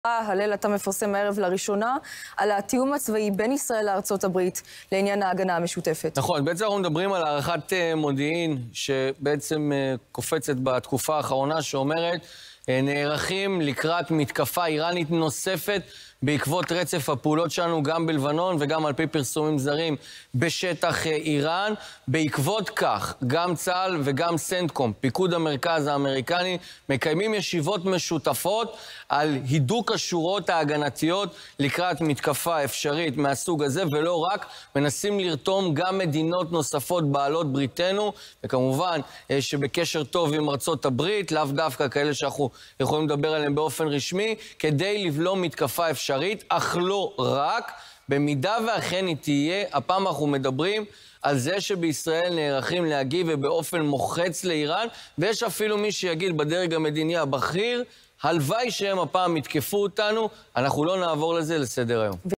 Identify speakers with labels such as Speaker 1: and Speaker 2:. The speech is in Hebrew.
Speaker 1: הלל, אתה מפרסם הערב לראשונה על התיאום הצבאי בין ישראל לארצות הברית לעניין ההגנה המשותפת.
Speaker 2: נכון, בעצם אנחנו מדברים על הערכת מודיעין שבעצם קופצת בתקופה האחרונה שאומרת נערכים לקראת מתקפה איראנית נוספת בעקבות רצף הפעולות שלנו גם בלבנון וגם על פי פרסומים זרים בשטח איראן. בעקבות כך, גם צה"ל וגם סנטקום, פיקוד המרכז האמריקני, מקיימים ישיבות משותפות על הידוק השורות ההגנתיות לקראת מתקפה אפשרית מהסוג הזה, ולא רק, מנסים לרתום גם מדינות נוספות בעלות בריתנו, וכמובן שבקשר טוב עם ארצות הברית, לאו דווקא כאלה שאנחנו יכולים לדבר עליהם באופן רשמי, כדי לבלום מתקפה אפשרית, אך לא רק. במידה ואכן היא תהיה, הפעם אנחנו מדברים על זה שבישראל נערכים להגיב ובאופן מוחץ לאיראן, ויש אפילו מי שיגיד בדרג המדיני הבכיר, הלוואי שהם הפעם יתקפו אותנו, אנחנו לא נעבור לזה לסדר היום.